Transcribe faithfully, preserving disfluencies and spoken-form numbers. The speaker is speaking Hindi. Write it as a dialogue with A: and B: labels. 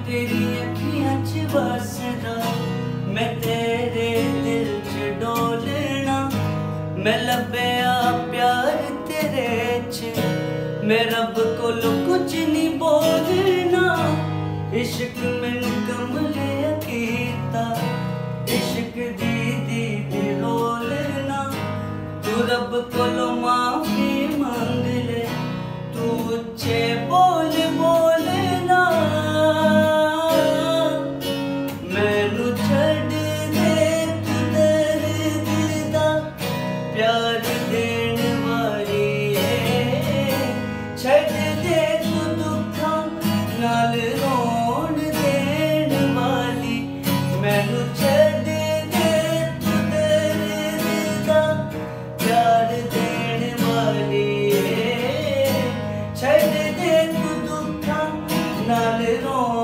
A: तेरी अखियां च बसदा, मैं तेरे दिल च डोलना। मैं लब्भेआ प्यार तेरे च, मैं रब कोलों कुछ नहीं बोलना। इश्क मैनू कमले कीता, इश्क दी दी रोलना। तू रब कोलों माफी मंग ले, तू उच्चे बोल बोलना। मैनू छड़ दे तू दर्द दा प्यार देण वाली है, छड़ दे तू दुखां नाल रोण देण वाली। मैनू छड़ दे तू दर्द दा प्यार देण वाली है, छड़ दे तू दुखां नाल रोण